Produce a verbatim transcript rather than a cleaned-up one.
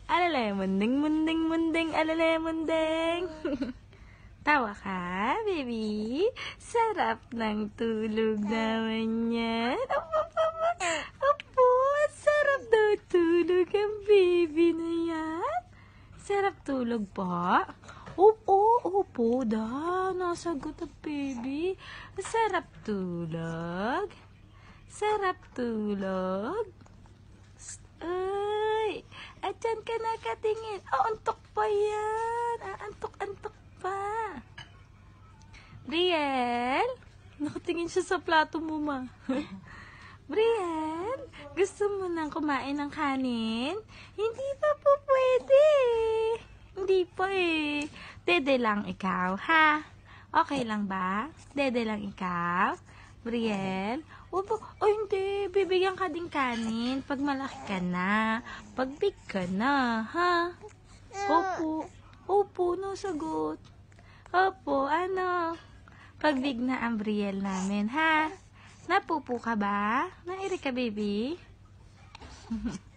Alala, munding, munding, munding, alala, munding. Tawa ka, baby? Sarap ng tulog naman yan. Opo, opo, opo, sarap daw tulog ang baby na yan. Sarap tulog po? Opo, opo, da. Nasagot ang baby. Sarap tulog. Sarap tulog. Ay, at dyan ka nakatingin. Oh, antok pa yan. Ah, antok-antok pa. Brielle? Nakatingin siya sa plato mo, ma. Brielle? Gusto mo nang kumain ng kanin? Hindi pa po pwede. Hindi po eh. Dede lang ikaw, ha? Okay lang ba? Dede lang ikaw? Brielle? Opo, oh hindi, bibigyan ka din kanin pag malaki ka na, pag big ka na, ha? Opo, opo, no sagot. Opo, ano? Pag big na ang Brielle namin, ha? Napupo ka ba? Nairi ka, baby?